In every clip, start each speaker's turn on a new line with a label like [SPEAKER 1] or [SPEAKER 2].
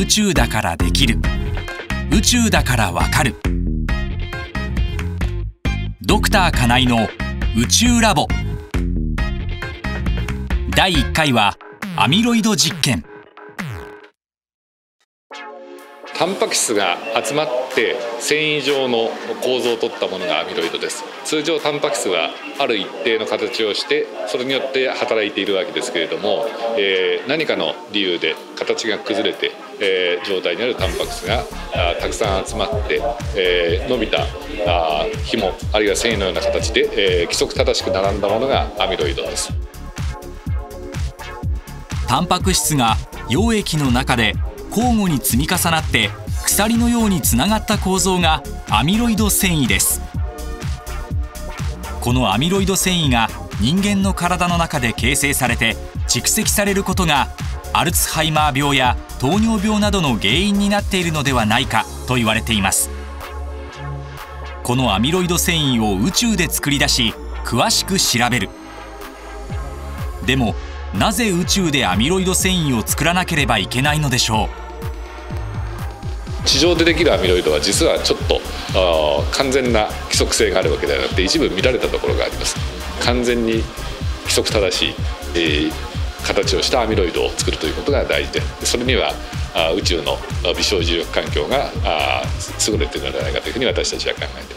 [SPEAKER 1] 宇宙だからできる、宇宙だからわかる。ドクター金井の宇宙ラボ。第1回はアミロイド実験。
[SPEAKER 2] タンパク質が集まって繊維状の構造をとったものがアミロイドです。通常タンパク質はある一定の形をしてそれによって働いているわけですけれども、何かの理由で形が崩れて、状態にあるタンパク質がたくさん集まって、伸びた紐あるいは繊維のような形で、規則正しく並んだものがアミロイドです。
[SPEAKER 1] タンパク質が溶液の中で交互に積み重なって鎖のようにつながった構造がアミロイド繊維です。このアミロイド繊維が人間の体の中で形成されて蓄積されることがアルツハイマー病や糖尿病などの原因になっているのではないかと言われています。このアミロイド繊維を宇宙で作り出し詳しく調べる。でもなぜ宇宙でアミロイド繊維を作らなければいけないのでしょう。
[SPEAKER 2] 地上でできるアミロイドは実はちょっと完全な規則性があるわけではなくて一部乱れたところがあります。完全に規則正しい、形をしたアミロイドを作るということが大事で、それには宇宙の微小重力環境が優れているのではないかというふうに私たちは考えています。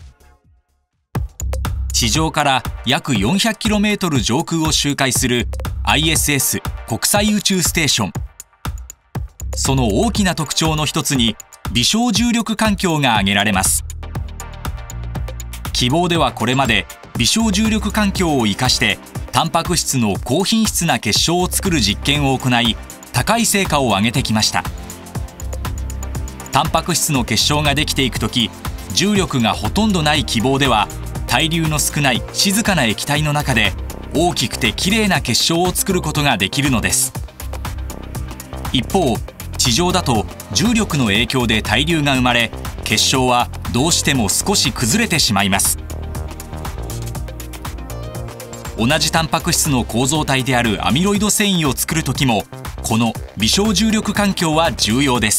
[SPEAKER 1] 地上から約 400km 上空を周回する ISS 国際宇宙ステーション。その大きな特徴の一つに微小重力環境が挙げられます。希望ではこれまで微小重力環境を生かしてタンパク質の高品質な結晶を作る実験を行い高い成果を上げてきました。タンパク質の結晶ができていくとき、重力がほとんどない希望では対流の少ない静かな液体の中で大きくてきれいな結晶を作ることができるのです。一方地上だと重力の影響で対流が生まれ結晶はどうしても少し崩れてしまいます。同じタンパク質の構造体であるアミロイド繊維を作る時もこの微小重力環境は重要です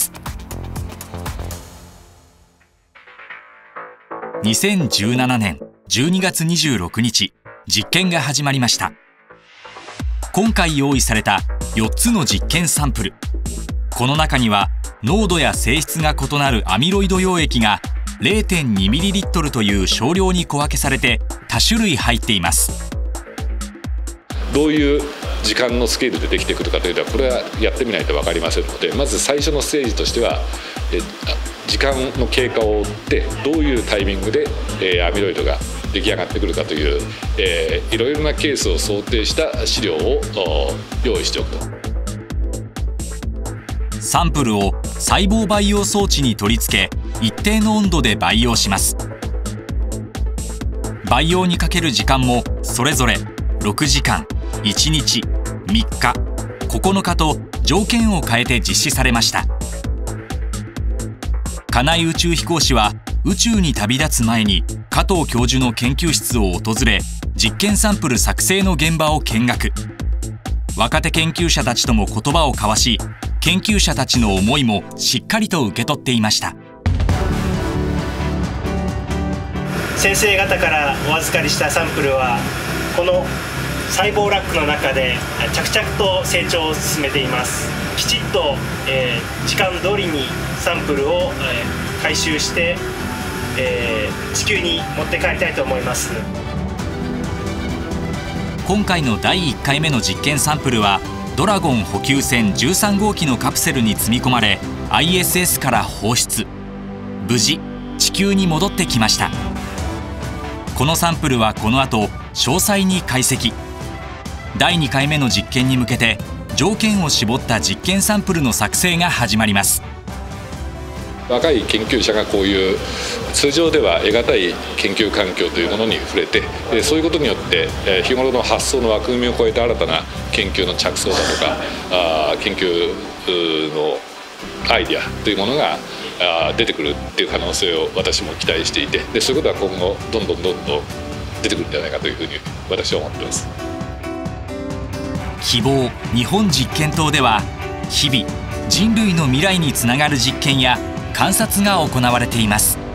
[SPEAKER 1] 。2017年12月26日実験が始まりました。今回用意された4つの実験サンプル。この中には濃度や性質が異なるアミロイド溶液が 0.2ml という少量に小分けされて多種類入っています。
[SPEAKER 2] どういう時間のスケールでできてくるかというのはこれはやってみないと分かりませんので、まず最初のステージとしては時間の経過を追ってどういうタイミングでアミロイドが出来上がってくるかといういろいろなケースを想定した資料を用意しておくと。
[SPEAKER 1] サンプルを細胞培養装置に取り付け一定の温度で培養します。培養にかける時間もそれぞれ6時間、1日、3日、9日と条件を変えて実施されました。金井宇宙飛行士は宇宙に旅立つ前に加藤教授の研究室を訪れ実験サンプル作成の現場を見学。若手研究者たちとも言葉を交わし研究者たちの思いもしっかりと受け取っていました。
[SPEAKER 3] 先生方からお預かりしたサンプルはこの細胞ラックの中で着々と成長を進めています。きちっと、時間通りにサンプルを、回収して、地球に持って帰りたいと思います。
[SPEAKER 1] 今回の第1回目の実験サンプルはドラゴン補給船13号機のカプセルに積み込まれ ISS から放出。無事地球に戻ってきました。このサンプルはこの後詳細に解析。第2回目の実験に向けて条件を絞った実験サンプルの作成が始まります。
[SPEAKER 2] 若い研究者がこういう通常では得難い研究環境というものに触れて、そういうことによって日頃の発想の枠組みを超えた新たな研究の着想だとか研究のアイデアというものが出てくるっていう可能性を私も期待していて、そういうことは今後どんどん出てくるんじゃないかというふうに私は思っています。
[SPEAKER 1] 希望日本実験棟では日々 人類の未来につながる実験や観察が行われています。